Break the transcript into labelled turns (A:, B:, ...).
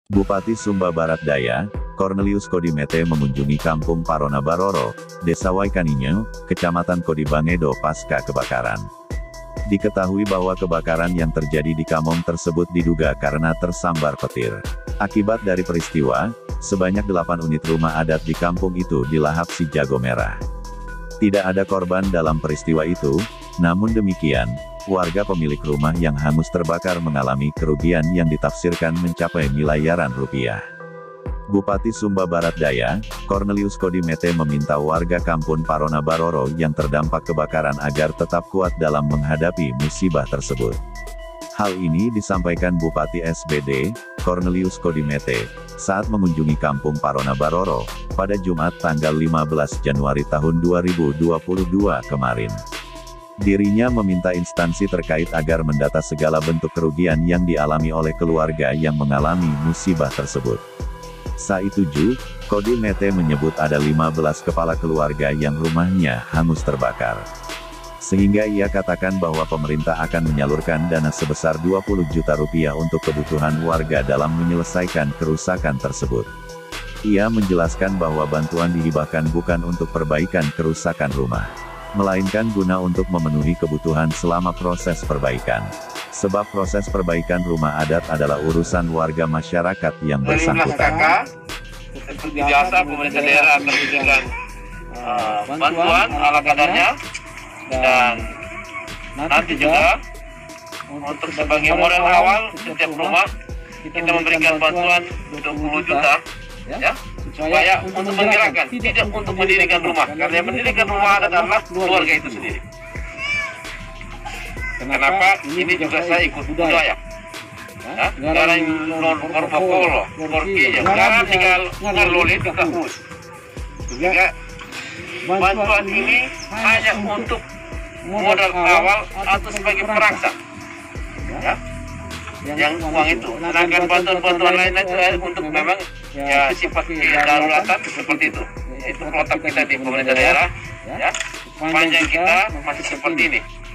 A: Bupati Sumba Barat Daya, Cornelius Kodimete mengunjungi Kampung Parona Baroro, Desa Waikaninyo, Kecamatan Kodibangedo pasca kebakaran. Diketahui bahwa kebakaran yang terjadi di Kamong tersebut diduga karena tersambar petir. Akibat dari peristiwa, sebanyak 8 unit rumah adat di kampung itu dilahap si jago merah. Tidak ada korban dalam peristiwa itu, namun demikian, warga pemilik rumah yang hangus terbakar mengalami kerugian yang ditafsirkan mencapai miliaran rupiah. Bupati Sumba Barat Daya, Cornelius Kodimete meminta warga Kampung Parona Baroro yang terdampak kebakaran agar tetap kuat dalam menghadapi musibah tersebut. Hal ini disampaikan Bupati SBD, Cornelius Kodimete, saat mengunjungi Kampung Parona Baroro, pada Jumat tanggal 15 Januari tahun 2022 kemarin. Dirinya meminta instansi terkait agar mendata segala bentuk kerugian yang dialami oleh keluarga yang mengalami musibah tersebut. Saat itu, Kodimete menyebut ada 15 kepala keluarga yang rumahnya hangus terbakar. Sehingga ia katakan bahwa pemerintah akan menyalurkan dana sebesar 20 juta rupiah untuk kebutuhan warga dalam menyelesaikan kerusakan tersebut. Ia menjelaskan bahwa bantuan dihibahkan bukan untuk perbaikan kerusakan rumah, melainkan guna untuk memenuhi kebutuhan selama proses perbaikan. Sebab proses perbaikan rumah adat adalah urusan warga masyarakat yang bersangkutan.
B: Seperti biasa, pemerintah daerah akan memberikan bantuan ala kadarnya, dan nanti juga untuk sebagai modal awal setiap rumah kita memberikan bantuan 20 juta, ya, supaya untuk menggerakkan, tidak untuk mendirikan rumah, karena yang mendirikan rumah adalah keluarga itu sendiri. Kenapa? Ini juga saya ikut budaya. Ya, negara yang non korpokolo, korkinya, negara tinggal ngelolit kita urus. Sehingga bantuan ini hanya untuk modal awal atau sebagai perangsang, ya, yang uang itu. Sedangkan bantuan-bantuan lain itu untuk memang ya sifat kedaruratan seperti itu. Itu protap kita di pemerintah daerah, ya. Sepanjang kita masih seperti ini.